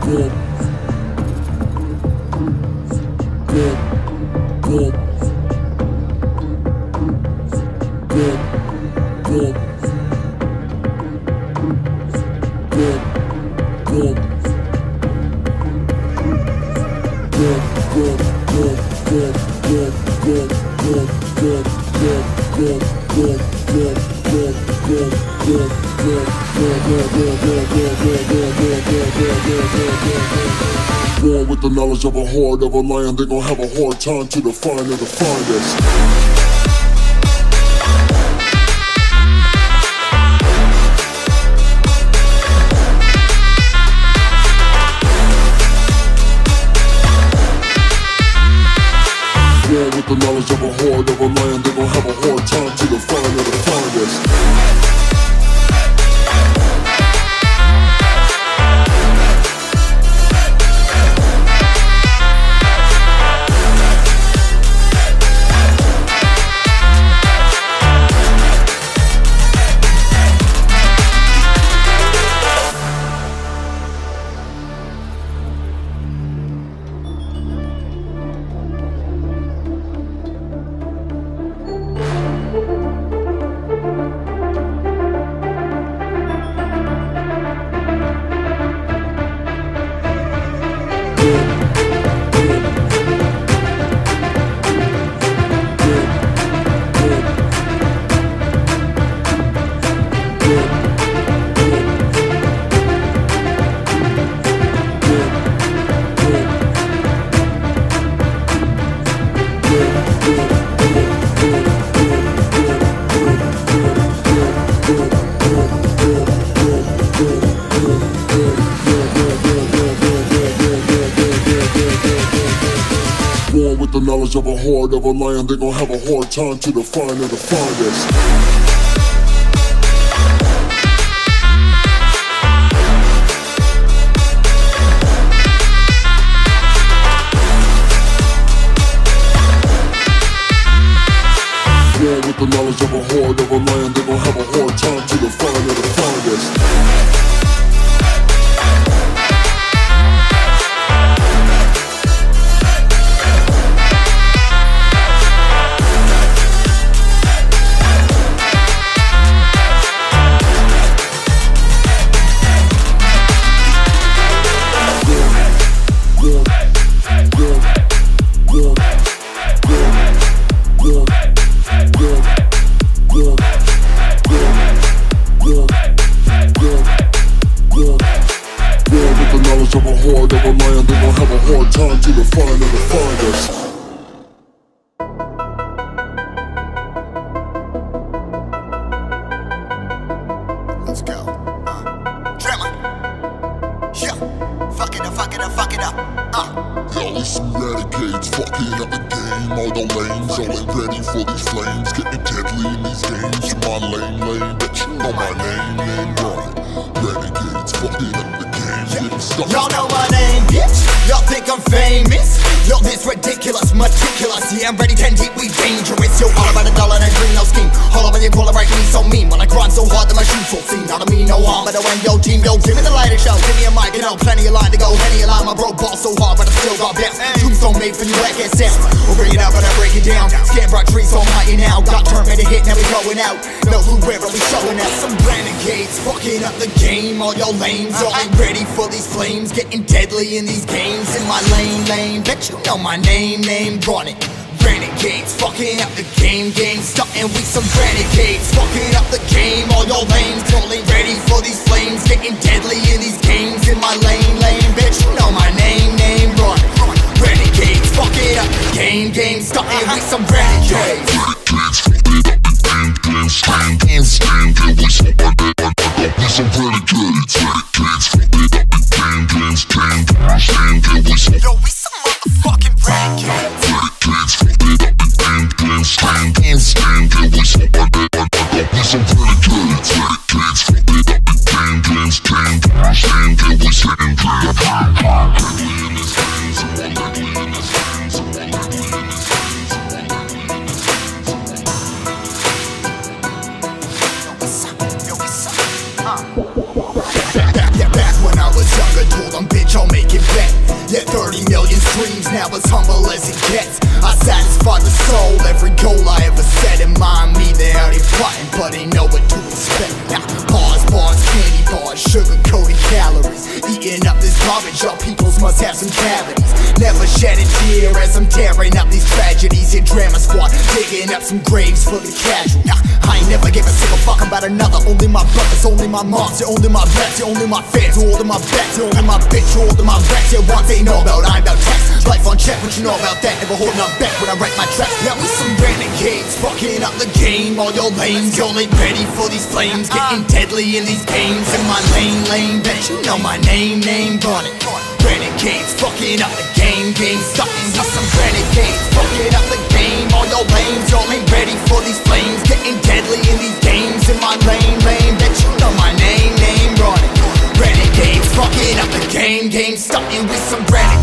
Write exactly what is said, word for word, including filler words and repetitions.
Born with the knowledge of a horde of a lion, they gon' have a hard time to define or define us. Born with the knowledge of a horde of a lion, they gon' have a hard time to define or define us. Born with the knowledge of a horde of a lion, they gon' have a hard time to define or define us. Born with the knowledge of a horde of a lion, they gon' have a hard time to define or define us. Of a horde of a lion, they gon' have a hard time to define or define us. Let's go. Uh. Tremor. Yeah. Fuck it up, fuck it up, fuck it up. Uh. Y'all is some renegades, fucking up the game. All the lanes, all ain't ready for these flames. Getting deadly in these games. Come on, lane, lane, bet you know my name, name, right? Renegades, fucking up the game. Y'all know my name, bitch. Y'all think I'm famous. Yo, this ridiculous, meticulous. Yeah, I'm ready, ten deep, we dangerous. Yo, all about a dollar and a green, no scheme. All over you polarized me so mean. When I grind so hard that my shoes will see. Not to me, no harm, but when yo team, yo, give me the lighter show. Give me a mic, you know, plenty of line to go. Any line, my bro ball so hard, but I still got best. Tombstone made for you, like it sounds. We'll bring it out, but I break it down. Scan bright trees, so mighty now. Got turn made a hit, now we going out. No who where are we showing out? Some renegades, fucking up the game. All your lanes, all ain't ready for these flames. Getting deadly in these games. In my lane, lane, bet you know my name, name, run it. Renegades, fucking up the game, game, starting with some renegades. Fucking up the game, all your lanes, all ain't ready for these flames. Getting deadly in these games. In my lane, lane, bet you know my name, name, run it. Renegades, fucking up the game, game, starting with some renegades. Renegades, some renegades, Yo, we some motherfucking renegades. Back when I was younger, told them bitch I'll make as humble as it gets. I satisfy the soul, every goal I ever set in mind. Me, they out here plotting, but they know what to expect. Now, bars, bars, candy bars, sugar-coated calories. Eating up this garbage, y'all peoples must have some cavities. Never shed a tear as I'm tearing up these tragedies. Your drama squad, digging up some graves for the casual. Nah, I ain't never give a single fuck about another. Only my brothers, only my moms, you're only my vets, you're only my fans, you're all of my bets, you're only my bitch, you're all of my reps. You're ones they know about, I'm about text. Life on check, what you know about that? Never holding up back when I write my tracks. Now we some renegades, fucking up the game. All your lanes, y'all ain't ready for these flames. Getting deadly in these games. In my lane, lane, bet you know my name, name, run it. Renegades, fucking up the game, game sucking with some renegades, fucking up the game. All your lanes, y'all ain't ready for these flames. Getting deadly in these games. In my lane, lane, bet you know my name, name, run it. Renegades, fucking up the game, game sucking with some renegades.